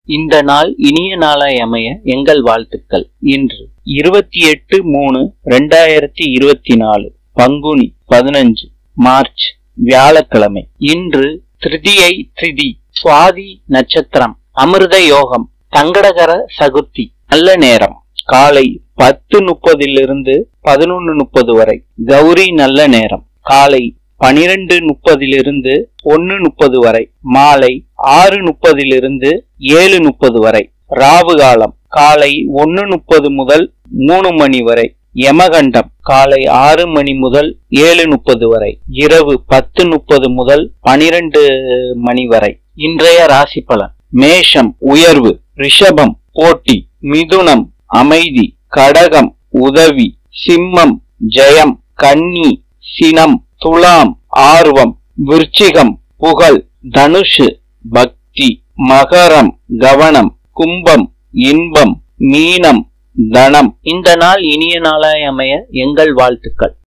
இந்த நாள் இனிய நாளாய் அமைய எங்கள் வாழ்த்துக்கள். இன்று 28/3/2024 பங்குனி 15 மார்ச் வியாழக்கிழமை. இன்று திருதியை திதி, சுவாதி நட்சத்திரம், அமிர்த யோகம், சங்கடகர சதுர்த்தி. நல்ல நேரம் காலை 10:30 11:30 வரை. கௌரி நல்ல நேரம் காலை 12:30 1:30 வரை. மாலை 6:30 7:30 வரை. ராவு காலம் காலை 1:30 முதல் 3 மணி வரை. யமகண்டம் காலை 6 மணி முதல் 7:30 வரை. இரவு 10:30 முதல் 12 மணி வரை. இன்றைய ராசி பலன். மேஷம் உயர்வு, ரிஷபம் போட்டி, மிதுனம் அமைதி, கடகம் உதவி, சிம்மம் ஜெயம், கன்னி சினம், துலாம் ஆர்வம், விருச்சிகம் புகழ், தனுஷு பக்தி, மகரம் கவனம், கும்பம் இன்பம், மீனம் தனம். இந்த நாள் இனிய நாளாய் அமைய எங்கள் வாழ்த்துக்கள்.